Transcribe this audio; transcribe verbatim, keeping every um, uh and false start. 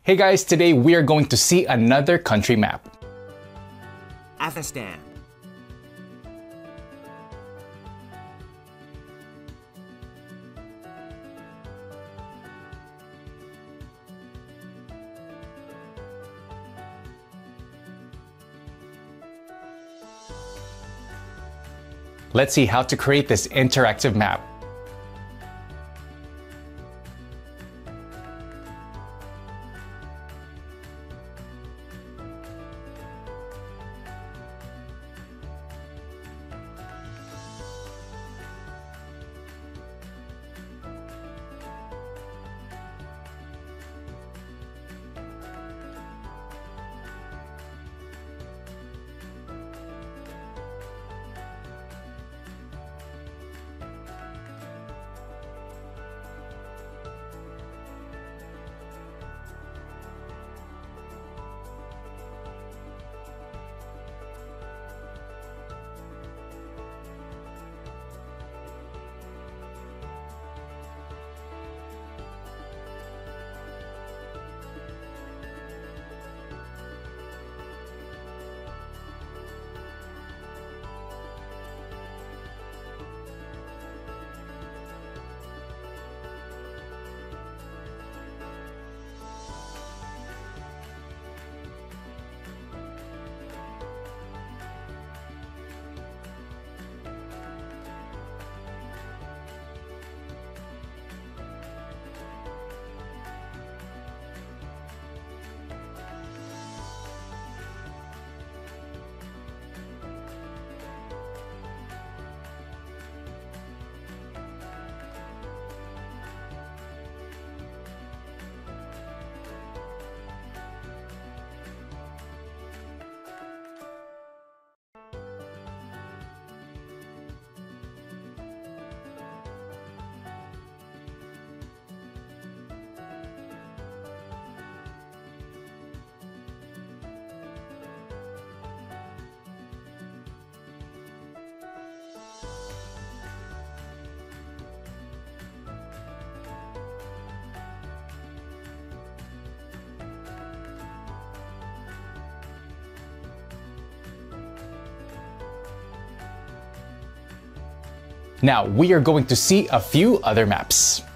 Hey guys, today we are going to see another country map. Afghanistan. Let's see how to create this interactive map. Now we are going to see a few other maps.